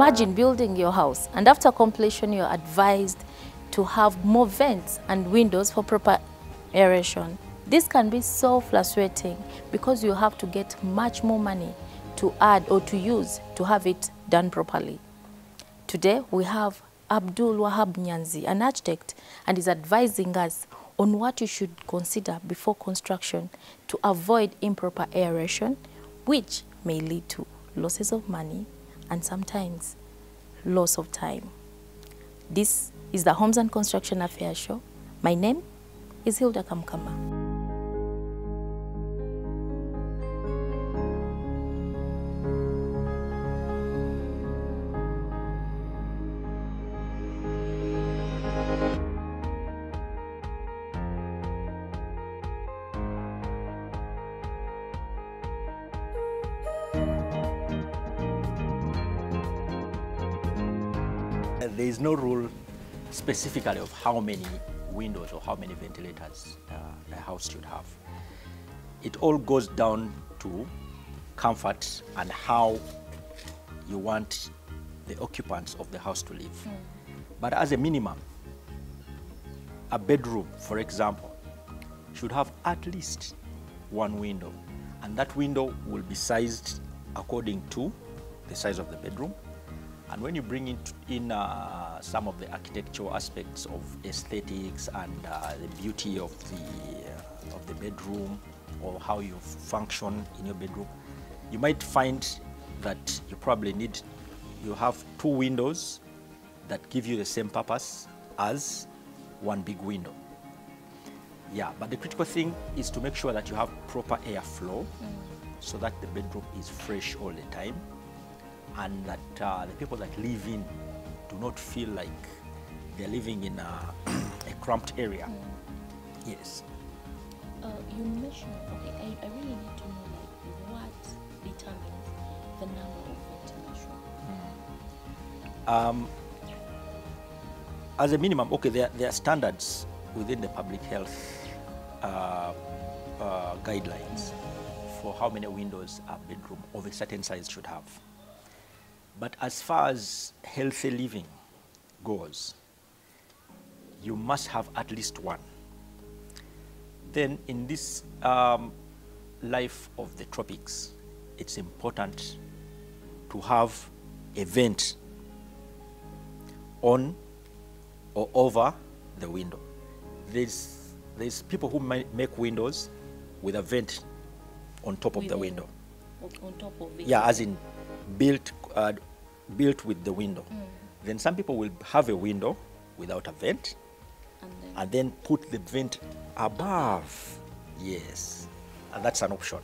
Imagine building your house, and after completion, you're advised to have more vents and windows for proper aeration. This can be so frustrating because you have to get much more money to add or to use to have it done properly. Today, we have Abdul Wahab Nyanzi, an architect, and is advising us on what you should consider before construction to avoid improper aeration, which may lead to losses of money and sometimes loss of time. This is the Homes and Construction Affairs Show. My name is Hilda Kamkama. There is no rule specifically of how many windows or how many ventilators a house should have. It all goes down to comfort and how you want the occupants of the house to live. But as a minimum, a bedroom, for example, should have at least one window, and that window will be sized according to the size of the bedroom. And when you bring in some of the architectural aspects of aesthetics and the beauty of the bedroom, or how you function in your bedroom, you might find that you probably you have two windows that give you the same purpose as one big window. Yeah, but the critical thing is to make sure that you have proper airflow so that the bedroom is fresh all the time, and that the people that live in do not feel like they're living in a cramped area. Yes. You mentioned, okay, I really need to know like what determines the number of ventilation. As a minimum, okay, there are standards within the public health guidelines for how many windows a bedroom of a certain size should have. But as far as healthy living goes, you must have at least one. Then in this life of the tropics, it's important to have a vent on or over the window. There's people who might make windows with a vent on top of the window. On top of it? Yeah, as in built with the window. Then some people will have a window without a vent and then put the vent above. Yes, and that's an option.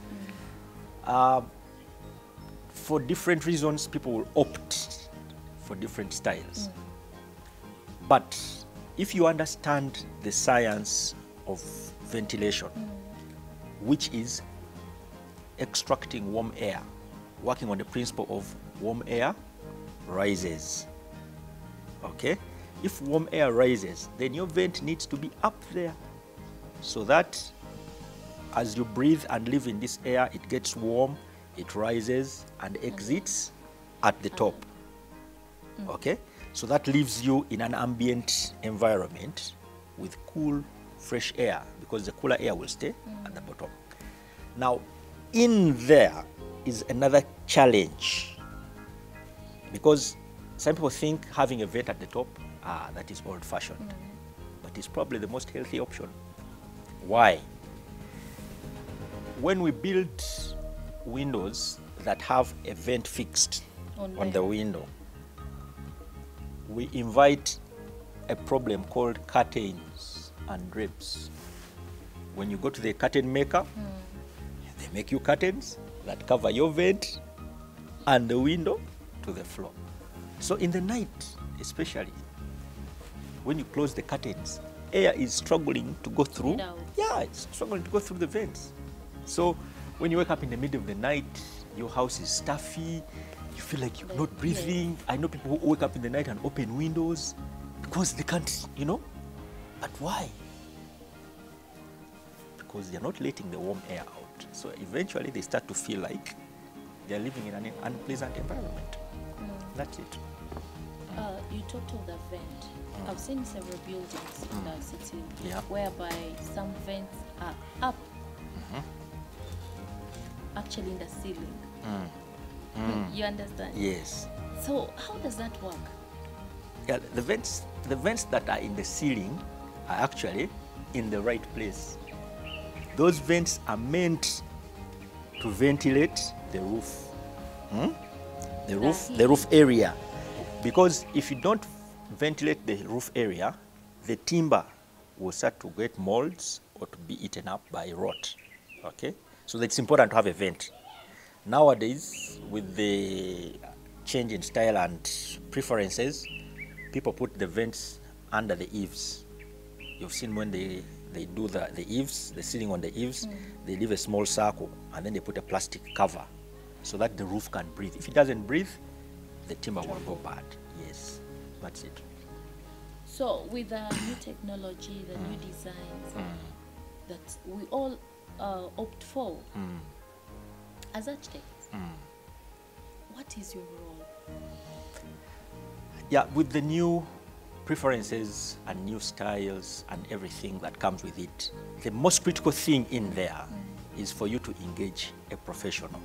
For different reasons, people will opt for different styles. But if you understand the science of ventilation, which is extracting warm air, working on the principle of warm air rises. Okay? If warm air rises, then your vent needs to be up there so that as you breathe and live in this air, it gets warm, it rises and exits at the top. Okay? So that leaves you in an ambient environment with cool, fresh air, because the cooler air will stay at the bottom. Now, in there is another challenge, because some people think having a vent at the top, that is old-fashioned, but it's probably the most healthy option. Why? When we build windows that have a vent fixed on the window, we invite a problem called curtains and drapes. When you go to the curtain maker, they make you curtains that cover your vent and the window to the floor. So in the night, especially, when you close the curtains, air is struggling to go through. Yeah, it's struggling to go through the vents. So when you wake up in the middle of the night, your house is stuffy, you feel like you're not breathing. I know people who wake up in the night and open windows because they can't, But why? Because they're not letting the warm air out. So eventually they start to feel like they're living in an unpleasant environment. That's it. talked of the vent. I've seen several buildings in our city Yeah. whereby some vents are up, actually in the ceiling. You understand? Yes. So how does that work? Yeah, the vents that are in the ceiling are actually in the right place. Those vents are meant to ventilate the roof. The roof area. Because if you don't ventilate the roof area, the timber will start to get molds or to be eaten up by rot. Okay? So it's important to have a vent. Nowadays, with the change in style and preferences, people put the vents under the eaves. You've seen when they do the eaves, the ceiling on the eaves, they leave a small circle and then they put a plastic cover so that the roof can breathe. If it doesn't breathe, the timber will go bad. Yes, that's it. So with the new technology, the new designs that we all opt for, as architects, what is your role? Yeah, with the new preferences and new styles and everything that comes with it, the most critical thing in there is for you to engage a professional.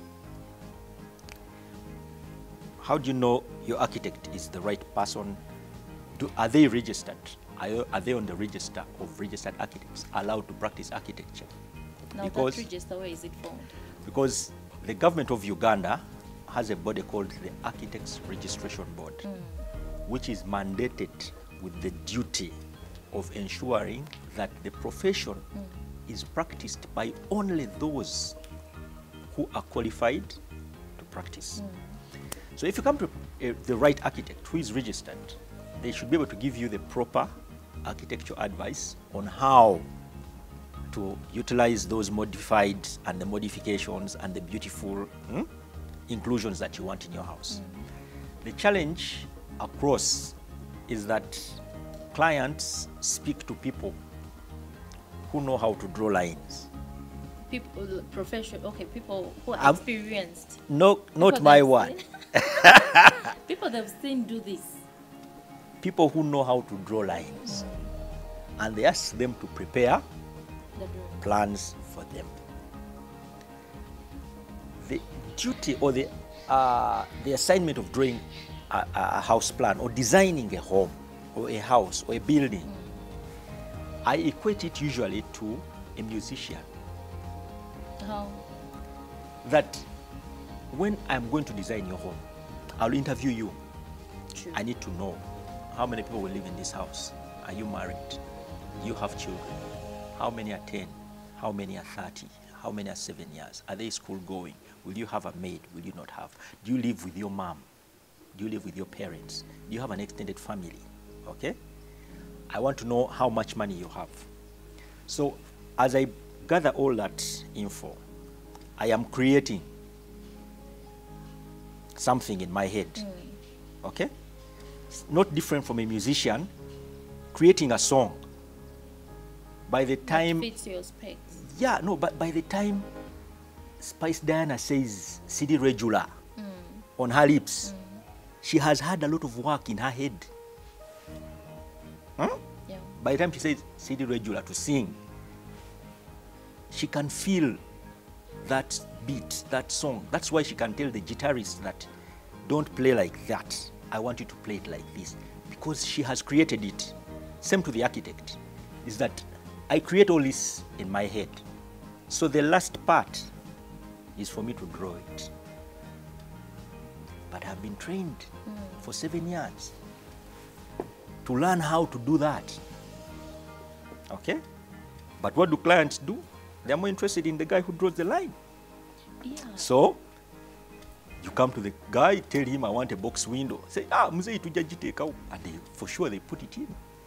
How do you know your architect is the right person? Are they registered? Are they on the register of registered architects allowed to practice architecture? Now that register, where is it found? Because the government of Uganda has a body called the Architects Registration Board, which is mandated with the duty of ensuring that the profession is practiced by only those who are qualified to practice. So if you come to the right architect who is registered, they should be able to give you the proper architectural advice on how to utilize those modified and the modifications and the beautiful inclusions that you want in your house. The challenge across is that clients speak to people who know how to draw lines. People, professional, okay, people who are experienced. No, not my word. People that have seen do this. People who know how to draw lines. And they ask them to prepare plans for them. The duty or the assignment of drawing a house plan or designing a home or a house or a building, I equate it usually to a musician. How? That when I'm going to design your home, I'll interview you. True. I need to know how many people will live in this house. Are you married? Do you have children? How many are 10? How many are 30? How many are 7 years? Are they school going? Will you have a maid? Will you not have? Do you live with your mom? Do you live with your parents? Do you have an extended family? Okay? I want to know how much money you have. So as I gather all that info, I am creating something in my head. Okay? It's not different from a musician creating a song. By the time... That fits your specs. Yeah, no, but by the time Spice Diana says CD regular on her lips, she has had a lot of work in her head. Yeah. By the time she says CD regular to sing, she can feel that beat, that song. That's why she can tell the guitarist that, don't play like that. I want you to play it like this. Because she has created it. Same to the architect. Is that I create all this in my head. So the last part is for me to draw it. But I've been trained for 7 years to learn how to do that. Okay? But what do clients do? They're more interested in the guy who draws the line. Yeah. So, you come to the guy, tell him, I want a box window. Say, mzee tujajiteka. And for sure they put it in.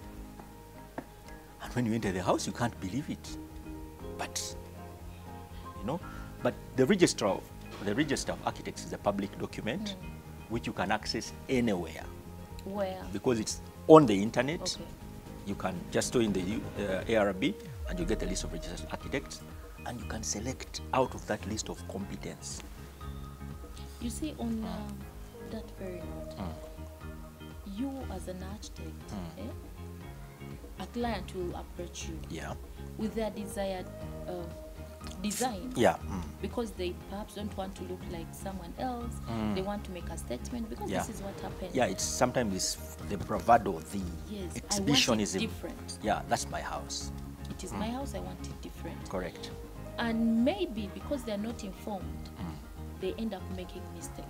And when you enter the house, you can't believe it. But, you know, but the register of architects is a public document which you can access anywhere. Where? Because it's on the internet. Okay. You can just store in the ARB and you get a list of registered architects and you can select out of that list of competence. You see, on that very note, you as an architect, a client will approach you Yeah. with their desired design. Yeah. Because they perhaps don't want to look like someone else. They want to make a statement because Yeah. this is what happens. Yeah, it's sometimes it's the bravado, the Yes, exhibitionism. I want it different. Yeah, that's my house. It is my house, I want it different. Correct. And maybe because they're not informed, they end up making mistakes.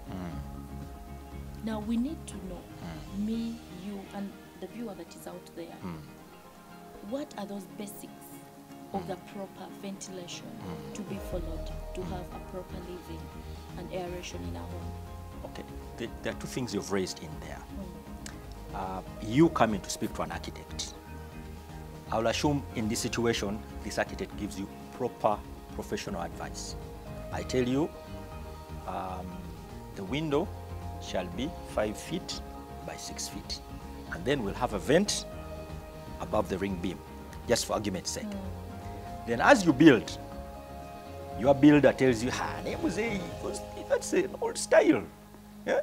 Now we need to know, me, you, and the viewer that is out there, what are those basics of the proper ventilation to be followed to have a proper living and aeration in a home? Okay, there are two things you've raised in there. You coming to speak to an architect. I'll assume in this situation, this architect gives you proper professional advice. I tell you, the window shall be 5 feet by 6 feet. And then we'll have a vent above the ring beam, just for argument's sake. Then as you build, your builder tells you, that's an old style. Yeah?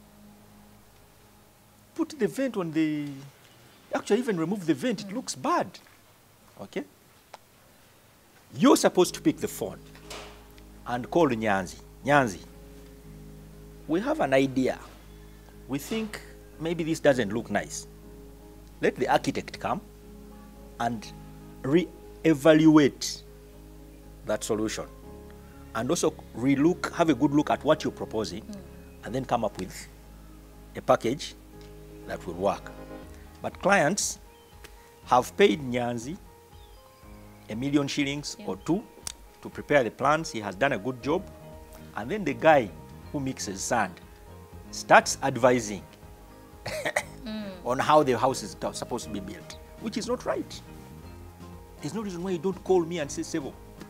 Put the vent on the, actually even remove the vent, it looks bad. Okay? You're supposed to pick the phone and call Nyanzi. Nyanzi, we have an idea. We think maybe this doesn't look nice. Let the architect come and re-evaluate that solution. And also have a good look at what you're proposing, and then come up with a package that will work. But clients have paid Nyanzi $1 million shillings or two to prepare the plans. He has done a good job. And then the guy who mixes sand starts advising on how the house is supposed to be built, which is not right. There's no reason why you don't call me and say, Sevo,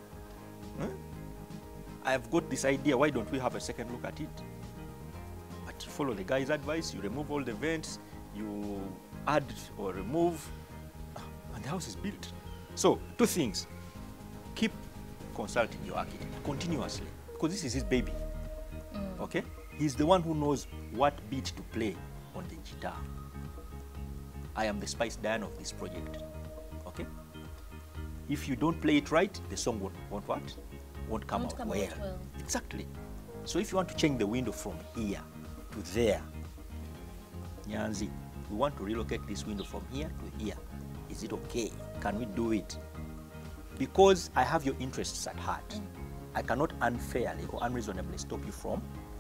I have got this idea, why don't we have a second look at it? But you follow the guy's advice, you remove all the vents, you add or remove, and the house is built. So, two things. Keep consulting your architect continuously, because this is his baby. Okay? He's the one who knows what beat to play on the guitar. I am the Spice Diane of this project. Okay? If you don't play it right, the song won't come out well. Exactly. So if you want to change the window from here to there, Nyanzi, we want to relocate this window from here to here. Is it okay? Can we do it? Because I have your interests at heart. I cannot unfairly or unreasonably stop you from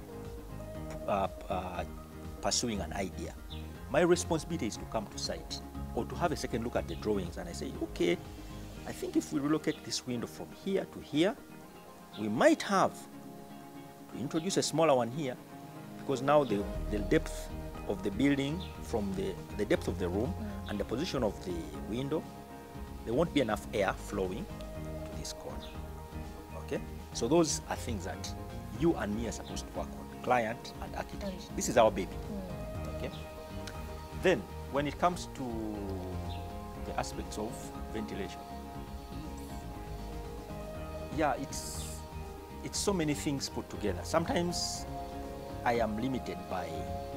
pursuing an idea. My responsibility is to come to site or to have a second look at the drawings, and I say, okay, I think if we relocate this window from here to here, we might have to introduce a smaller one here, because now the depth of the building from the depth of the room and the position of the window, there won't be enough air flowing to this corner. Okay? So those are things that you and me are supposed to work on, client and architect. This is our baby. Okay? Then, when it comes to the aspects of ventilation, yeah, it's so many things put together. Sometimes I am limited by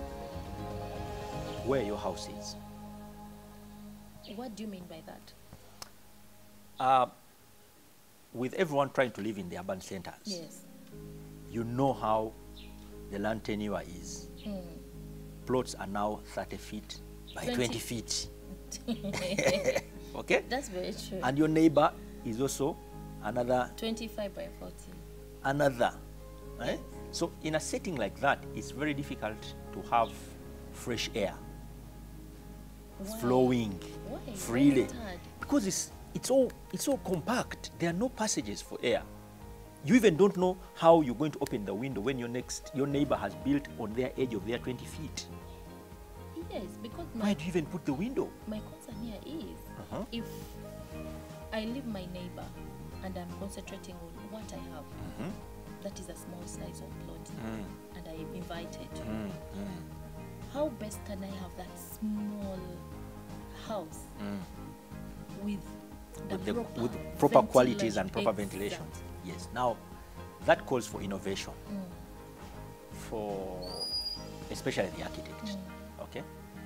where your house is. What do you mean by that? With everyone trying to live in the urban centers, Yes. you know how the land tenure is. Plots are now 30 feet by 20 feet. Okay? That's very true. And your neighbor is also another 25 by 40. another. Right? So in a setting like that, it's very difficult to have fresh air Why? flowing Why? Why freely, is it hard? because it's all compact. There are no passages for air. You even don't know how you're going to open the window when your neighbor has built on their edge of their 20 feet. Yes, because Why do you even put the window? my concern here is if I leave my neighbor and I'm concentrating on what I have, that is a small size of plot, and I am invited. How best can I have that small house with proper qualities and proper Exactly. ventilation? Yes. Now, that calls for innovation for especially the architect. Okay.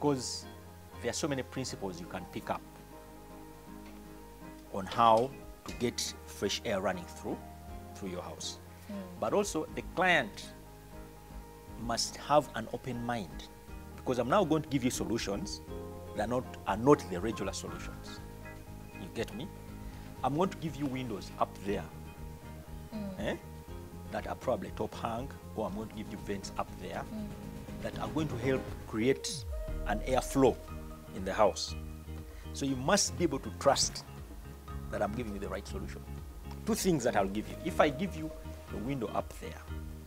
because there are so many principles you can pick up on how to get fresh air running through your house. But also the client must have an open mind, because I'm now going to give you solutions that are not the regular solutions. You get me? I'm going to give you windows up there that are probably top hang, or I'm going to give you vents up there that are going to help create an airflow in the house. So you must be able to trust that I'm giving you the right solution. Two things that I'll give you. If I give you the window up there,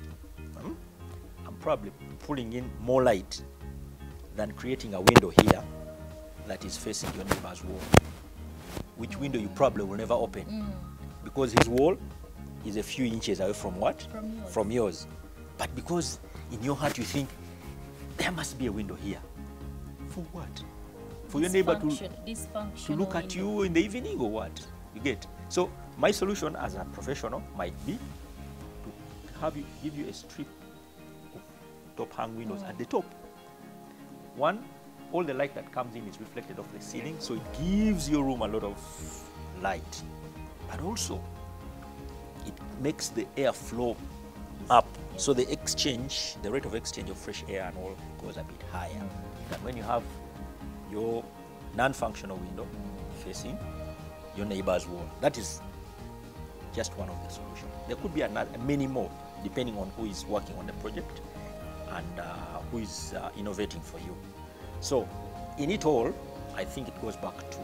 I'm probably pulling in more light than creating a window here that is facing your neighbor's wall, which window you probably will never open because his wall is a few inches away from what? From yours. But because in your heart you think, there must be a window here. For what? For your neighbor to look at you in the evening or what? You get? So my solution as a professional might be to give you a strip of top hang windows at the top. One, all the light that comes in is reflected off the ceiling, so it gives your room a lot of light. But also, it makes the air flow up. So the rate of exchange of fresh air and all goes a bit higher than when you have your non-functional window facing your neighbor's wall. That is just one of the solutions. There could be many more, depending on who is working on the project and who is innovating for you. So in it all, I think it goes back to,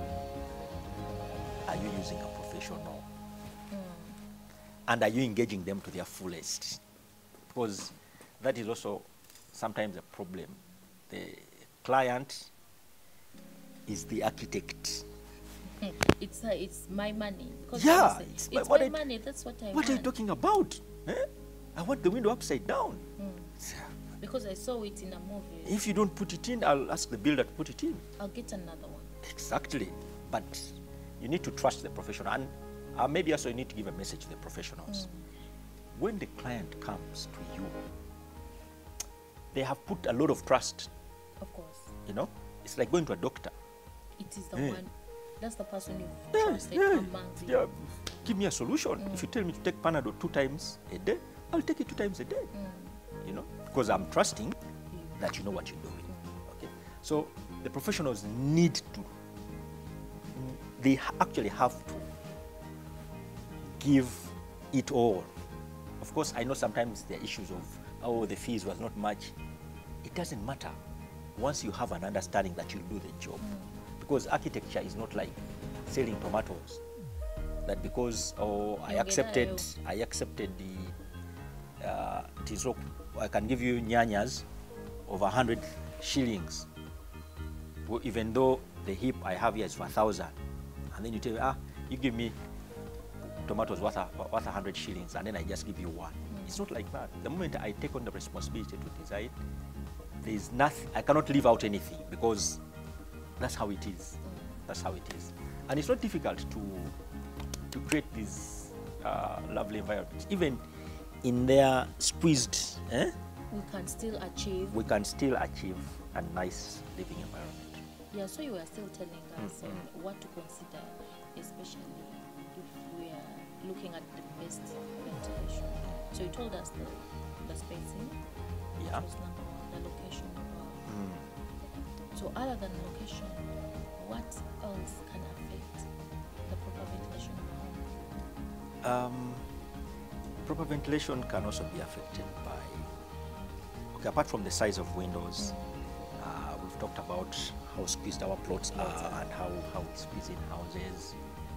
are you using a professional? And are you engaging them to their fullest? Because that is also sometimes a problem. The client is the architect. It's my money. Yeah, it's my money. That's what I want. What are you talking about? I want the window upside down. Because I saw it in a movie. If you don't put it in, I'll ask the builder to put it in. I'll get another one. Exactly. But you need to trust the professional. And maybe also you need to give a message to the professionals. When the client comes to you, they have put a lot of trust. Of course. You know, it's like going to a doctor. It is the one. That's the person you've trusted amongst you. Yeah. Give me a solution. If you tell me to take Panadol 2 times a day, I'll take it 2 times a day. You know, because I'm trusting that you know what you're doing. Okay. So the professionals need to. They actually have to give it all. Of course, I know sometimes there are issues of, oh, the fees was not much. It doesn't matter once you have an understanding that you'll do the job. Because architecture is not like selling tomatoes. That because I accepted the I can give you nyanyas of 100 shillings, even though the heap I have here is for 1,000, and then you tell me, you give me tomatoes worth 100 shillings, and then I just give you one. It's not like that. The moment I take on the responsibility to design, there is nothing. I cannot leave out anything because that's how it is. That's how it is, and it's not difficult to create these lovely environments, even in their squeezed. We can still achieve. We can still achieve a nice living environment. Yeah. So you were still telling us what to consider, especially if we are looking at the best ventilation. So you told us the spacing. Yeah. Which was number one. The location. So other than location, what else can affect the proper ventilation of a home? Proper ventilation can also be affected by, apart from the size of windows, we've talked about how squeezed our plots are and how we squeeze in houses.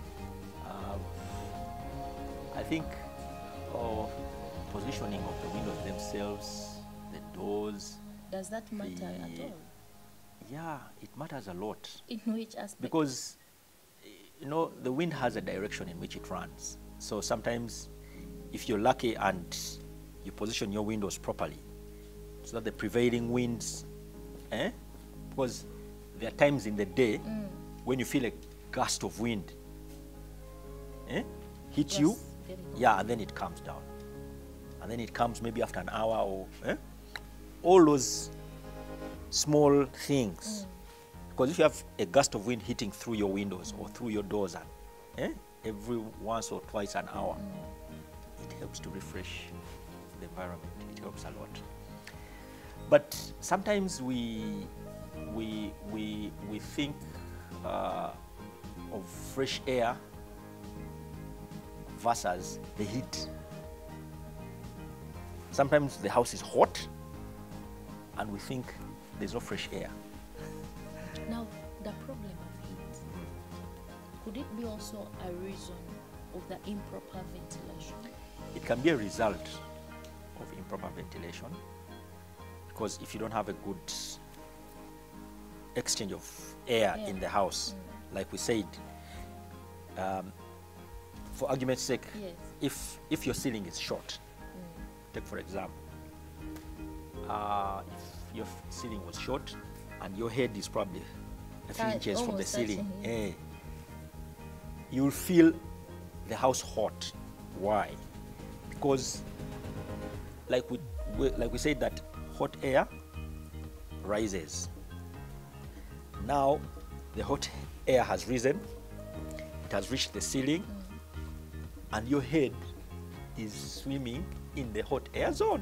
I think positioning of the windows themselves, the doors. Does that matter at all? Yeah, it matters a lot. In which aspect? Because, you know, the wind has a direction in which it runs. So sometimes, if you're lucky and you position your windows properly, so that the prevailing winds, because there are times in the day when you feel a gust of wind hit you, and then it comes down. And then it comes maybe after an hour or all those small things Because if you have a gust of wind hitting through your windows or through your doors every once or twice an hour, it helps to refresh the environment. It helps a lot. But sometimes we think of fresh air versus the heat. Sometimes the house is hot and we think there's no fresh air. Now, the problem of heat, could it be also a reason of the improper ventilation? It can be a result of improper ventilation, because if you don't have a good exchange of air in the house, like we said, for argument's sake, if your ceiling is short, take for example, if your ceiling was short and your head is probably a few inches from the ceiling, you'll feel the house hot. Why? Because like we said, that hot air rises. Now the hot air has risen, it has reached the ceiling, and your head is swimming in the hot air zone.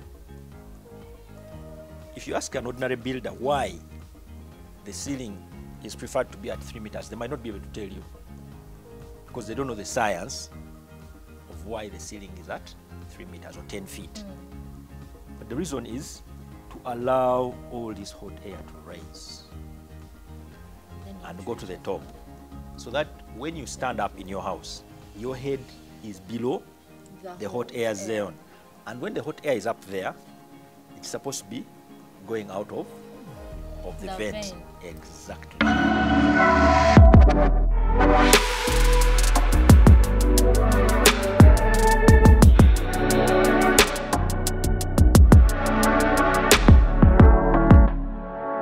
If you ask an ordinary builder why the ceiling is preferred to be at 3 meters, they might not be able to tell you, because they don't know the science of why the ceiling is at 3 meters or 10 feet. But the reason is to allow all this hot air to rise and go to the top, so that when you stand up in your house, your head is below the hot air zone. And when the hot air is up there, it's supposed to be going out of the vent. Exactly.